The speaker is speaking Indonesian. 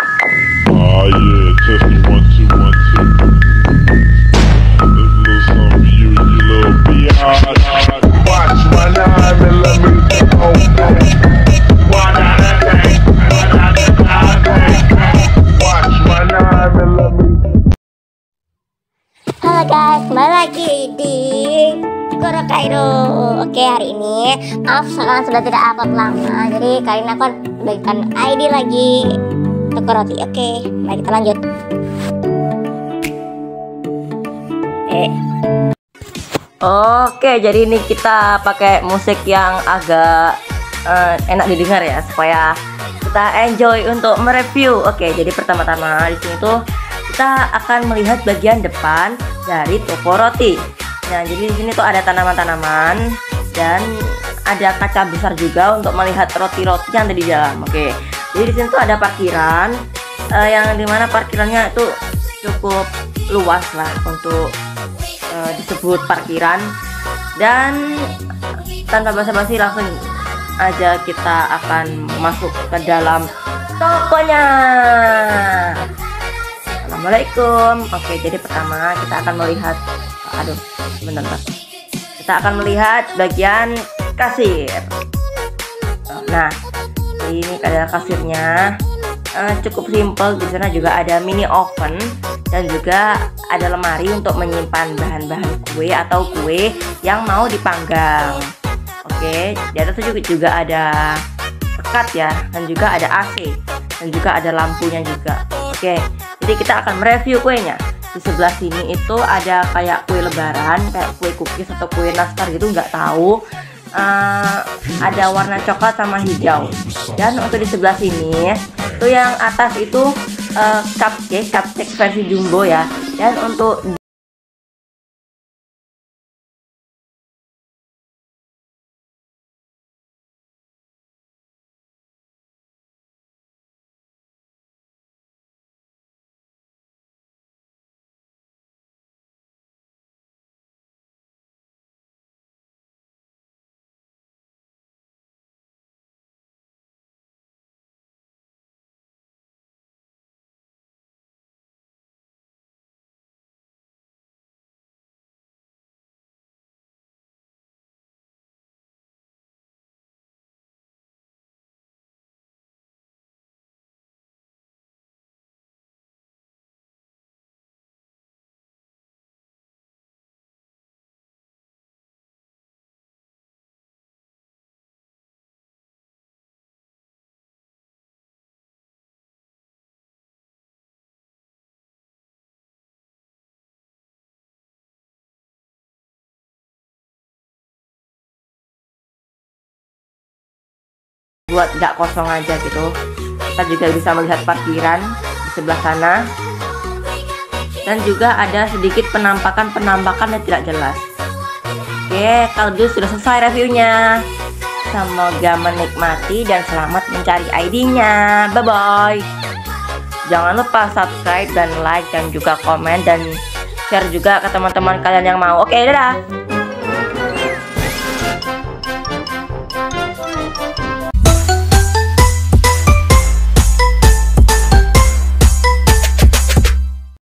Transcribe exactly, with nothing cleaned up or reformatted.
Oh yeah, testing one two one two. This little something for you and your little biatch. Watch my nine and let me go. Watch my nine and let me. Halo guys, kembali lagi di Kuro Kaido. Oke, hari ini maaf soalnya sudah tidak upload lama, jadi kali ini aku bagikan I D lagi untuk roti. Oke, mari kita lanjut. Eh. Oke, jadi ini kita pakai musik yang agak uh, enak didengar ya, supaya kita enjoy untuk mereview. Oke, jadi pertama-tama di sini tuh kita akan melihat bagian depan dari toko roti. Nah, jadi di sini tuh ada tanaman-tanaman dan ada kaca besar juga untuk melihat roti-roti yang ada di dalam. Oke, jadi di sini tuh ada parkiran uh, yang dimana parkirannya itu cukup luas lah untuk uh, disebut parkiran. Dan tanpa basa-basi langsung aja kita akan masuk ke dalam tokonya. Assalamualaikum. Oke, jadi pertama kita akan melihat, aduh sebentar, kita akan melihat bagian kasir. Nah, ini adalah kasirnya, uh, cukup simple. Di sana juga ada mini oven dan juga ada lemari untuk menyimpan bahan-bahan kue atau kue yang mau dipanggang. Oke, di atas juga juga ada pekat ya, dan juga ada A C dan juga ada lampunya juga. Oke, jadi kita akan mereview kuenya. Di sebelah sini itu ada kayak kue lebaran, kayak kue cookies atau kue nastar gitu, nggak tahu. Uh, ada warna coklat sama hijau. Dan untuk di sebelah sini itu yang atas itu uh, cupcake, cupcake versi jumbo ya. Dan untuk buat nggak kosong aja gitu, kita juga bisa melihat parkiran di sebelah sana, dan juga ada sedikit penampakan-penampakan yang tidak jelas. Oke, kalau gitu sudah selesai reviewnya. Semoga menikmati dan selamat mencari I D-nya. Bye bye. Jangan lupa subscribe dan like dan juga komen dan share juga ke teman-teman kalian yang mau. Oke, dadah.